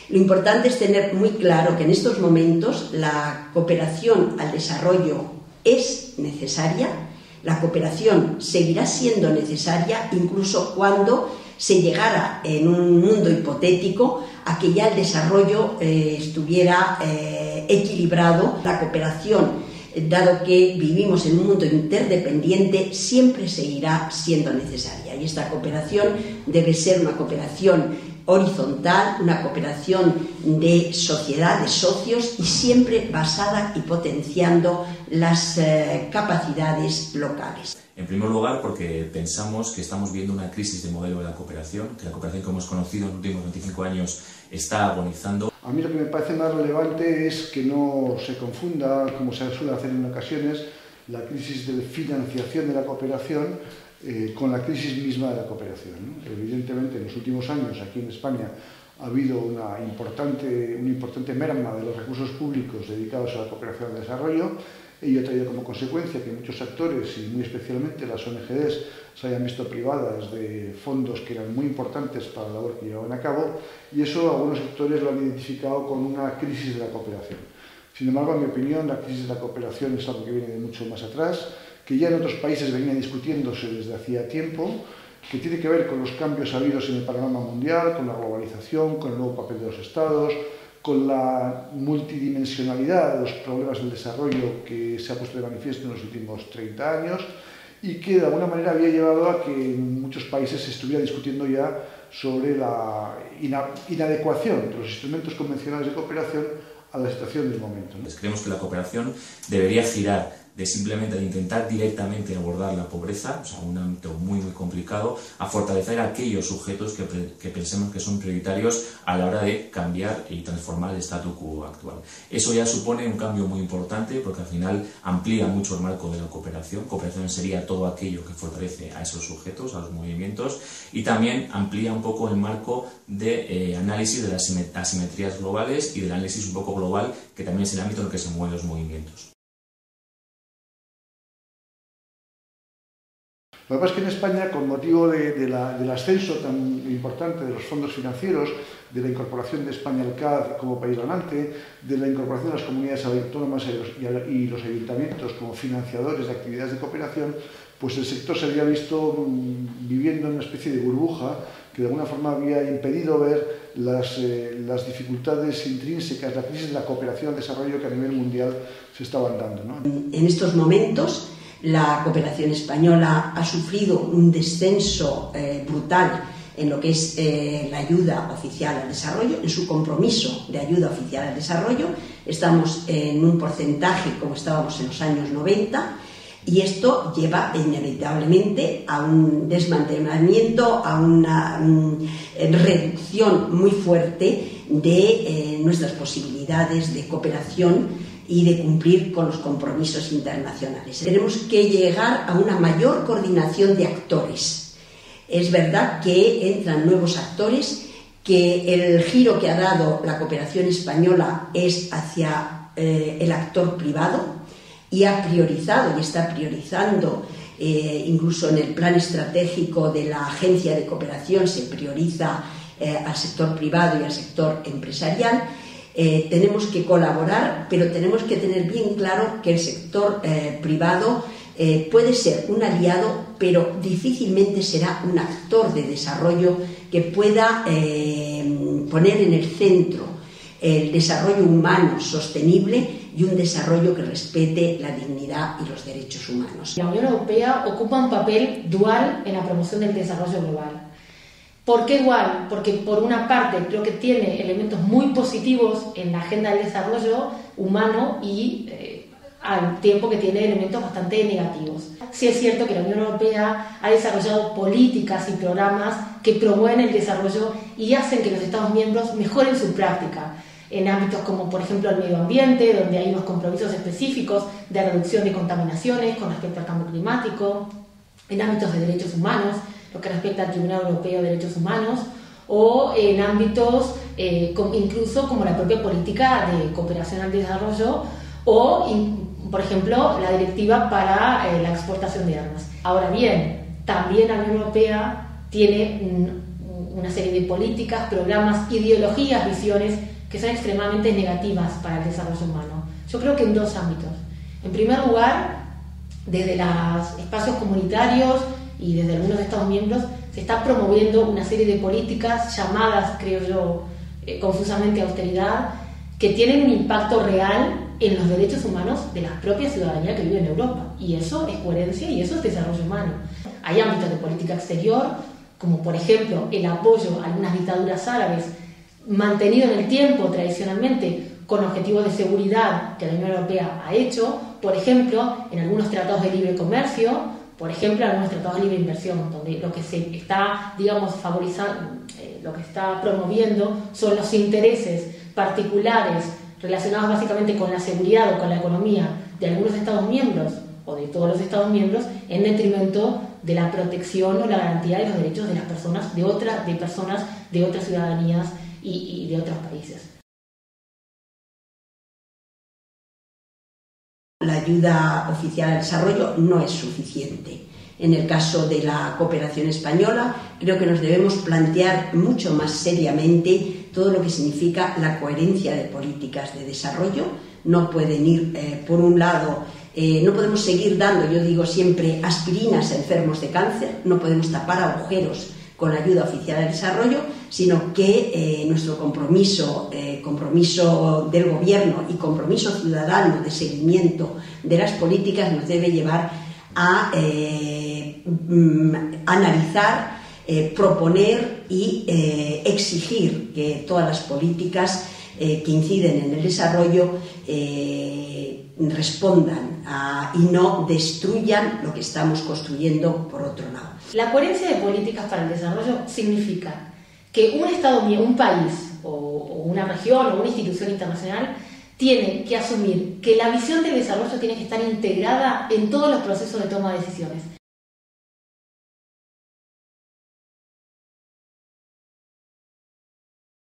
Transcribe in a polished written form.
Lo importante es tener muy claro que en estos momentos la cooperación al desarrollo es necesaria, la cooperación seguirá siendo necesaria incluso cuando se llegara en un mundo hipotético a que ya el desarrollo estuviera equilibrado. La cooperación, dado que vivimos en un mundo interdependiente, siempre seguirá siendo necesaria, y esta cooperación debe ser una cooperación horizontal, una cooperación de sociedad, de socios, y siempre basada y potenciando las capacidades locales. En primer lugar, porque pensamos que estamos viendo una crisis de modelo de la cooperación, que la cooperación que hemos conocido en los últimos 25 años está agonizando. A mí lo que me parece más relevante es que no se confunda, como se suele hacer en ocasiones, la crisis de financiación de la cooperación con la crisis misma de la cooperación, ¿no? Evidentemente, en los últimos años aquí en España ha habido una importante merma de los recursos públicos dedicados a la cooperación al desarrollo. Ello ha traído como consecuencia que muchos actores, y muy especialmente las ONGs, se hayan visto privadas de fondos que eran muy importantes para la labor que llevaban a cabo, y eso algunos sectores lo han identificado con una crisis de la cooperación. Sin embargo, en mi opinión, la crisis de la cooperación es algo que viene de mucho más atrás, que ya en otros países venía discutiéndose desde hacía tiempo, que tiene que ver con los cambios habidos en el panorama mundial, con la globalización, con el nuevo papel de los Estados, con la multidimensionalidad de los problemas del desarrollo que se ha puesto de manifiesto en los últimos 30 años, y que de alguna manera había llevado a que en muchos países se estuviera discutiendo ya sobre la inadecuación de los instrumentos convencionales de cooperación a la situación del momento, ¿no? Creemos que la cooperación debería girar de simplemente de intentar directamente abordar la pobreza, o sea, un ámbito muy complicado, a fortalecer a aquellos sujetos que pensemos que son prioritarios a la hora de cambiar y transformar el statu quo actual. Eso ya supone un cambio muy importante, porque al final amplía mucho el marco de la cooperación. Cooperación sería todo aquello que fortalece a esos sujetos, a los movimientos, y también amplía un poco el marco de análisis de las asimetrías globales y del análisis un poco global, que también es el ámbito en el que se mueven los movimientos. Lo que pasa es que en España, con motivo del ascenso tan importante de los fondos financieros, de la incorporación de España al CAD como país donante, de la incorporación de las comunidades autónomas y los ayuntamientos como financiadores de actividades de cooperación, pues el sector se había visto viviendo en una especie de burbuja que de alguna forma había impedido ver las dificultades intrínsecas, la crisis de la cooperación al desarrollo que a nivel mundial se estaban dando, ¿no? En estos momentos, la cooperación española ha sufrido un descenso brutal en lo que es la ayuda oficial al desarrollo, en su compromiso de ayuda oficial al desarrollo. Estamos en un porcentaje como estábamos en los años 90, y esto lleva inevitablemente a un desmantelamiento, a una reducción muy fuerte de nuestras posibilidades de cooperación y de cumplir con los compromisos internacionales. Tenemos que llegar a una mayor coordinación de actores. Es verdad que entran nuevos actores, que el giro que ha dado la cooperación española es hacia el actor privado, y ha priorizado y está priorizando, incluso en el plan estratégico de la Agencia de Cooperación se prioriza al sector privado y al sector empresarial. Tenemos que colaborar, pero tenemos que tener bien claro que el sector privado puede ser un aliado, pero difícilmente será un actor de desarrollo que pueda poner en el centro el desarrollo humano sostenible y un desarrollo que respete la dignidad y los derechos humanos. La Unión Europea ocupa un papel dual en la promoción del desarrollo global. ¿Por qué dual? Porque por una parte creo que tiene elementos muy positivos en la agenda del desarrollo humano y al tiempo que tiene elementos bastante negativos. Sí es cierto que la Unión Europea ha desarrollado políticas y programas que promueven el desarrollo y hacen que los Estados miembros mejoren su práctica en ámbitos como, por ejemplo, el medio ambiente, donde hay unos compromisos específicos de reducción de contaminaciones con respecto al cambio climático, en ámbitos de derechos humanos, lo que respecta al Tribunal Europeo de Derechos Humanos, o en ámbitos incluso como la propia política de cooperación al desarrollo o, por ejemplo, la directiva para la exportación de armas. Ahora bien, también la Unión Europea tiene una serie de políticas, programas, ideologías, visiones que son extremadamente negativas para el desarrollo humano. Yo creo que en dos ámbitos. En primer lugar, desde los espacios comunitarios y desde algunos Estados miembros se está promoviendo una serie de políticas llamadas, creo yo, confusamente austeridad, que tienen un impacto real en los derechos humanos de la propia ciudadanía que vive en Europa. Y eso es coherencia y eso es desarrollo humano. Hay ámbitos de política exterior, como por ejemplo el apoyo a algunas dictaduras árabes mantenido en el tiempo tradicionalmente con objetivos de seguridad que la Unión Europea ha hecho, por ejemplo, en algunos tratados de libre comercio, por ejemplo, en algunos tratados de libre inversión, donde lo que se está, digamos, favorizando, lo que está promoviendo son los intereses particulares relacionados básicamente con la seguridad o con la economía de algunos Estados miembros o de todos los Estados miembros, en detrimento de la protección o la garantía de los derechos de las personas, de otras ciudadanías y de otros países. La ayuda oficial al desarrollo no es suficiente. En el caso de la cooperación española, creo que nos debemos plantear mucho más seriamente todo lo que significa la coherencia de políticas de desarrollo. No pueden ir, por un lado, no podemos seguir dando, yo digo siempre, aspirinas a enfermos de cáncer, no podemos tapar agujeros con la ayuda oficial al desarrollo, sino que nuestro compromiso del gobierno y compromiso ciudadano de seguimiento de las políticas nos debe llevar a analizar, proponer y exigir que todas las políticas que inciden en el desarrollo respondan y no destruyan lo que estamos construyendo por otro lado. La coherencia de políticas para el desarrollo significa que un Estado, un país o una región o una institución internacional tiene que asumir que la visión del desarrollo tiene que estar integrada en todos los procesos de toma de decisiones.